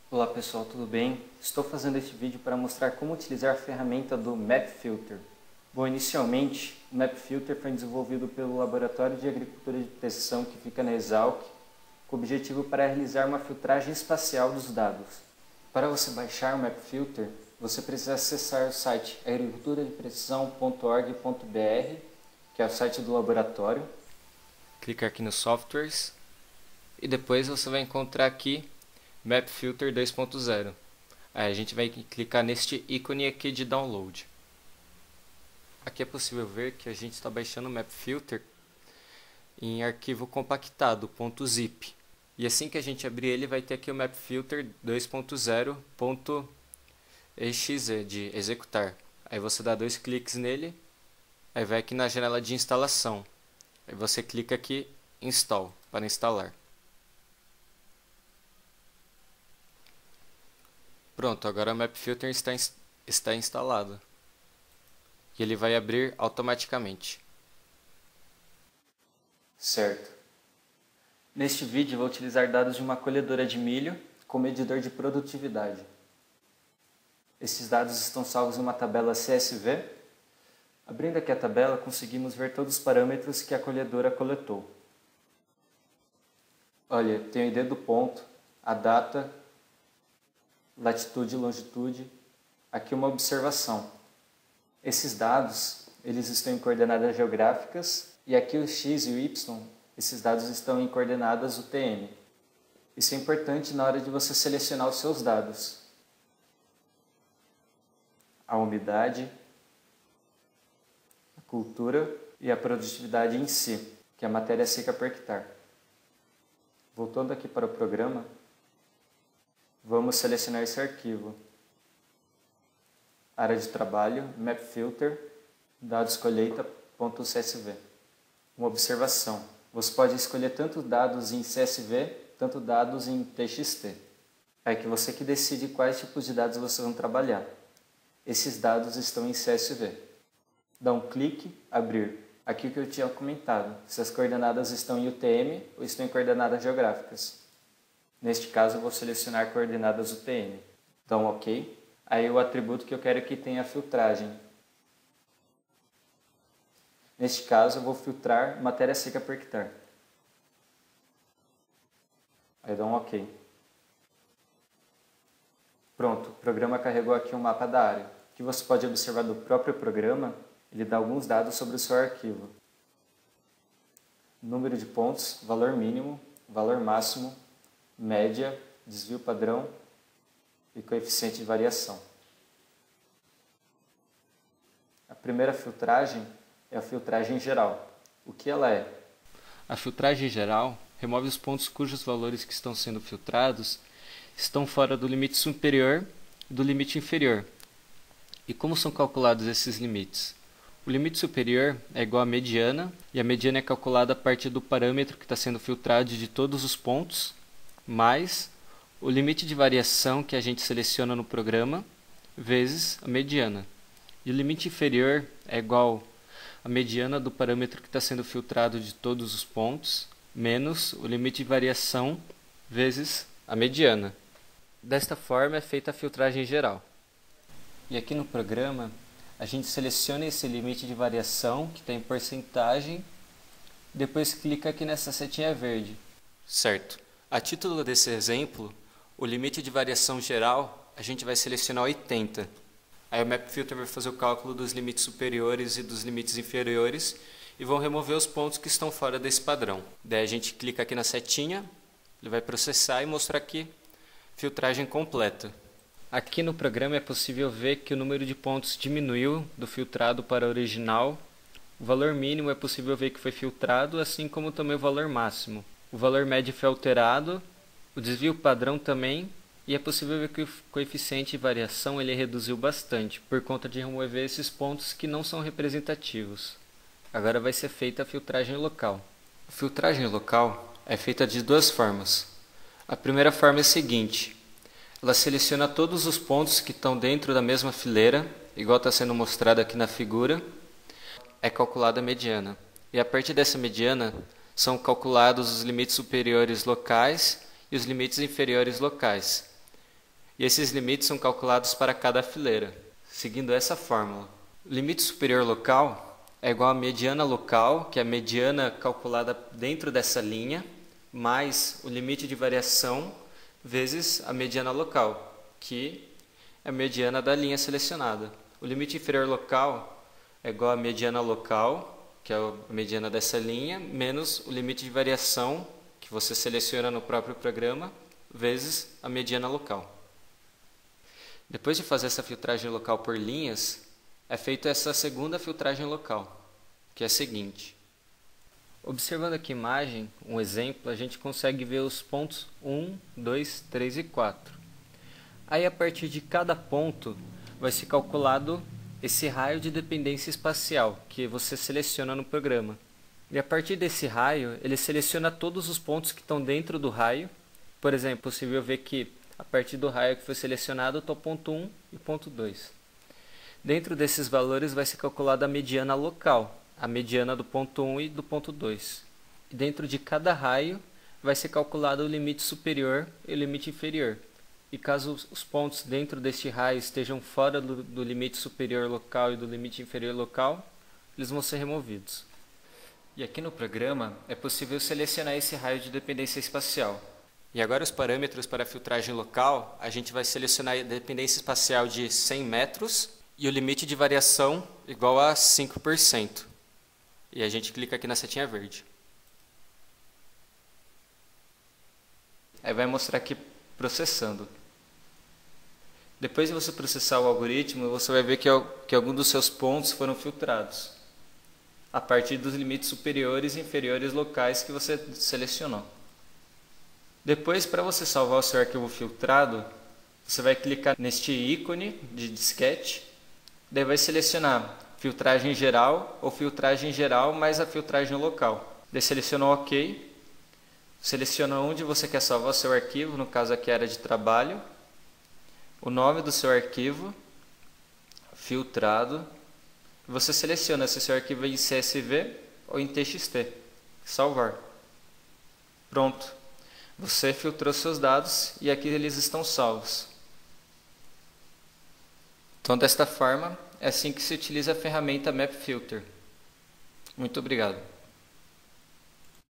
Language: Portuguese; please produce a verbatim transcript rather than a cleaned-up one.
Olá pessoal, tudo bem? Estou fazendo este vídeo para mostrar como utilizar a ferramenta do MapFilter. Bom, inicialmente, o MapFilter foi desenvolvido pelo Laboratório de Agricultura de Precisão que fica na Exalc, com o objetivo para realizar uma filtragem espacial dos dados. Para você baixar o MapFilter, você precisa acessar o site agricultura de precisão ponto org ponto br, que é o site do laboratório. Clica aqui no Softwares e depois você vai encontrar aqui MapFilter dois ponto zero. Aí a gente vai clicar neste ícone aqui de download. Aqui é possível ver que a gente está baixando o MapFilter em arquivo compactado, .zip. E assim que a gente abrir ele, vai ter aqui o MapFilter dois ponto zero ponto exe de executar. Aí você dá dois cliques nele, aí vai aqui na janela de instalação. Aí você clica aqui Install para instalar. Pronto, agora o MapFilter está, está instalado. E ele vai abrir automaticamente. Certo. Neste vídeo vou utilizar dados de uma colhedora de milho com medidor de produtividade. Esses dados estão salvos em uma tabela C S V. Abrindo aqui a tabela, conseguimos ver todos os parâmetros que a colhedora coletou. Olha, tem o I D do ponto, a data, latitude e longitude. Aqui uma observação. Esses dados, eles estão em coordenadas geográficas e aqui o X e o Y, esses dados estão em coordenadas U T M. Isso é importante na hora de você selecionar os seus dados. A umidade, a cultura e a produtividade em si, que é a matéria seca por hectare. Voltando aqui para o programa, vamos selecionar esse arquivo. Área de trabalho, MapFilter, dados colheita.csv. Uma observação. Você pode escolher tanto dados em C S V, tanto dados em T X T. É que você que decide quais tipos de dados você vai trabalhar. Esses dados estão em C S V. Dá um clique, abrir. Aqui o que eu tinha comentado, se as coordenadas estão em U T M ou estão em coordenadas geográficas. Neste caso, eu vou selecionar coordenadas U T M. Dá um OK. Aí o atributo que eu quero que tenha filtragem. Neste caso, eu vou filtrar matéria seca por hectare. Aí dá um OK. Pronto, o programa carregou aqui um mapa da área. O que você pode observar do próprio programa, ele dá alguns dados sobre o seu arquivo. Número de pontos, valor mínimo, valor máximo, média, desvio padrão e coeficiente de variação. A primeira filtragem é a filtragem geral. O que ela é? A filtragem geral remove os pontos cujos valores que estão sendo filtrados estão fora do limite superior e do limite inferior. E como são calculados esses limites? O limite superior é igual à mediana, e a mediana é calculada a partir do parâmetro que está sendo filtrado de todos os pontos, mais o limite de variação que a gente seleciona no programa, vezes a mediana. E o limite inferior é igual à mediana do parâmetro que está sendo filtrado de todos os pontos, menos o limite de variação, vezes a mediana. Desta forma é feita a filtragem geral. E aqui no programa, a gente seleciona esse limite de variação, que está em porcentagem, depois clica aqui nessa setinha verde. Certo. A título desse exemplo, o limite de variação geral, a gente vai selecionar oitenta. Aí o MapFilter vai fazer o cálculo dos limites superiores e dos limites inferiores e vão remover os pontos que estão fora desse padrão. Daí a gente clica aqui na setinha, ele vai processar e mostrar aqui filtragem completa. Aqui no programa é possível ver que o número de pontos diminuiu do filtrado para o original. O valor mínimo é possível ver que foi filtrado, assim como também o valor máximo. O valor médio foi alterado, o desvio padrão também, e é possível ver que o coeficiente de variação ele reduziu bastante, por conta de remover esses pontos que não são representativos. Agora vai ser feita a filtragem local. A filtragem local é feita de duas formas. A primeira forma é a seguinte: ela seleciona todos os pontos que estão dentro da mesma fileira, igual está sendo mostrado aqui na figura, é calculada a mediana. E a partir dessa mediana são calculados os limites superiores locais e os limites inferiores locais. e esses limites são calculados para cada fileira, seguindo essa fórmula. O limite superior local é igual à mediana local, que é a mediana calculada dentro dessa linha, mais o limite de variação vezes a mediana local, que é a mediana da linha selecionada. O limite inferior local é igual à mediana local, que é a mediana dessa linha, menos o limite de variação, que você seleciona no próprio programa, vezes a mediana local. Depois de fazer essa filtragem local por linhas, é feita essa segunda filtragem local, que é a seguinte. Observando aqui a imagem, um exemplo, a gente consegue ver os pontos um, dois, três e quatro. Aí, a partir de cada ponto, vai ser calculado esse raio de dependência espacial que você seleciona no programa. E a partir desse raio, ele seleciona todos os pontos que estão dentro do raio. Por exemplo, é possível ver que a partir do raio que foi selecionado está o ponto um e o ponto dois. Dentro desses valores vai ser calculada a mediana local, a mediana do ponto um e do ponto dois. E dentro de cada raio vai ser calculado o limite superior e o limite inferior. E caso os pontos dentro deste raio estejam fora do, do limite superior local e do limite inferior local, eles vão ser removidos. E aqui no programa é possível selecionar esse raio de dependência espacial. E agora os parâmetros para a filtragem local, a gente vai selecionar a dependência espacial de cem metros e o limite de variação igual a cinco por cento. E a gente clica aqui na setinha verde. Aí vai mostrar aqui processando. Depois de você processar o algoritmo, você vai ver que, que alguns dos seus pontos foram filtrados a partir dos limites superiores e inferiores locais que você selecionou. Depois, para você salvar o seu arquivo filtrado, você vai clicar neste ícone de disquete, daí vai selecionar filtragem geral ou filtragem geral mais a filtragem local. Daí seleciona o OK, seleciona onde você quer salvar o seu arquivo, no caso aqui era de trabalho, o nome do seu arquivo, filtrado, você seleciona se o seu arquivo é em C S V ou em T X T, salvar. Pronto. Você filtrou seus dados e aqui eles estão salvos. Então, desta forma, é assim que se utiliza a ferramenta MapFilter. Muito obrigado.